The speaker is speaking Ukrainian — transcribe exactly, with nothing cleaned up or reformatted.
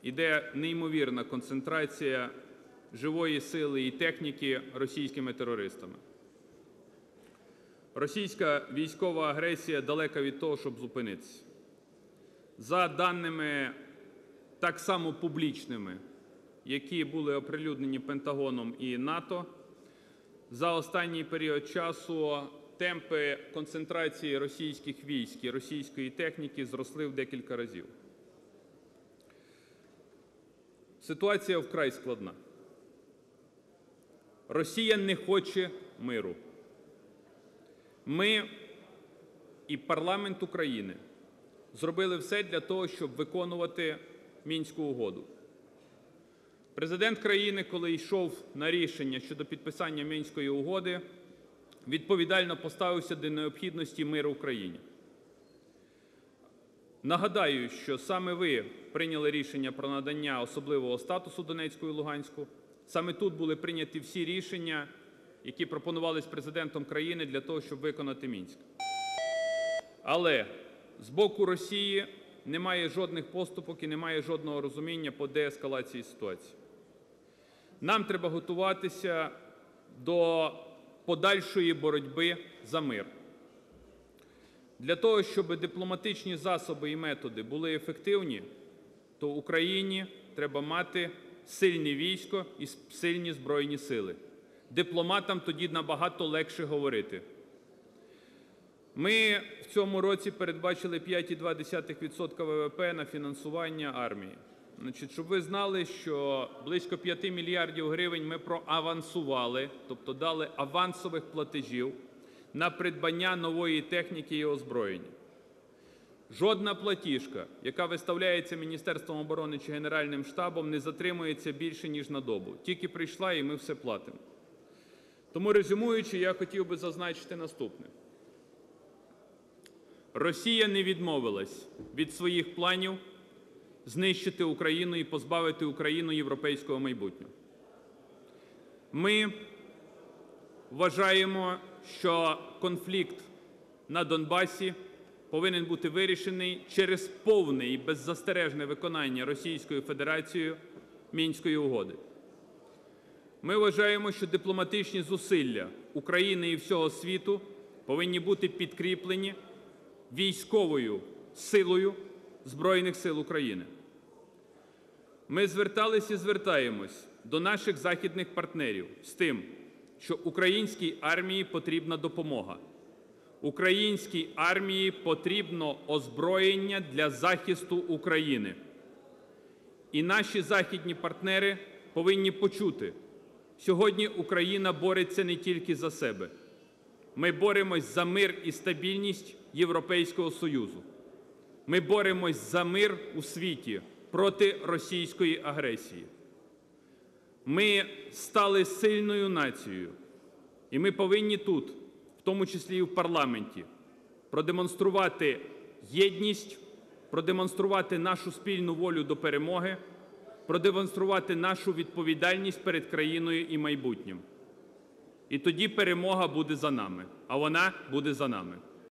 іде неймовірна концентрація живої сили і техніки російськими терористами. Російська військова агресія далека від того, щоб зупинитися. За даними так само публічними, які були оприлюднені Пентагоном і НАТО, за останній період часу темпи концентрації російських військ і російської техніки зросли в декілька разів. Ситуація вкрай складна. Росія не хоче миру. Ми і парламент України зробили все для того, щоб виконувати Мінську угоду. Президент країни, коли йшов на рішення щодо підписання Мінської угоди, відповідально поставився до необхідності миру в країні. Нагадаю, що саме ви прийняли рішення про надання особливого статусу Донецьку і Луганську. Саме тут були прийняті всі рішення, які пропонувались Президентом країни для того, щоб виконати Мінськ. Але з боку Росії немає жодних поступок і немає жодного розуміння по деескалації ситуації. Нам треба готуватися до подальшої боротьби за мир. Для того, щоб дипломатичні засоби і методи були ефективні, то Україні треба мати сильне військо і сильні Збройні сили. Дипломатам тоді набагато легше говорити. Ми в цьому році передбачили п'ять цілих дві десятих відсотка ВВП на фінансування армії. Значить, щоб ви знали, що близько п'яти мільярдів гривень ми проавансували, тобто дали авансових платежів на придбання нової техніки і озброєння. Жодна платіжка, яка виставляється Міністерством оборони чи Генеральним штабом, не затримується більше, ніж на добу. Тільки прийшла, і ми все платимо. Тому, резюмуючи, я хотів би зазначити наступне. Росія не відмовилась від своїх планів знищити Україну і позбавити Україну європейського майбутнього. Ми вважаємо, що конфлікт на Донбасі повинен бути вирішений через повне і беззастережне виконання Російською Федерацією Мінської угоди. Ми вважаємо, що дипломатичні зусилля України і всього світу повинні бути підкріплені військовою силою Збройних сил України. Ми звертались і звертаємось до наших західних партнерів з тим, що українській армії потрібна допомога. Українській армії потрібно озброєння для захисту України. І наші західні партнери повинні почути, сьогодні Україна бореться не тільки за себе. Ми боремось за мир і стабільність Європейського Союзу. Ми боремось за мир у світі проти російської агресії. Ми стали сильною нацією, і ми повинні тут, в тому числі і в парламенті, продемонструвати єдність, продемонструвати нашу спільну волю до перемоги, продемонструвати нашу відповідальність перед країною і майбутнім. І тоді перемога буде за нами, а вона буде за нами.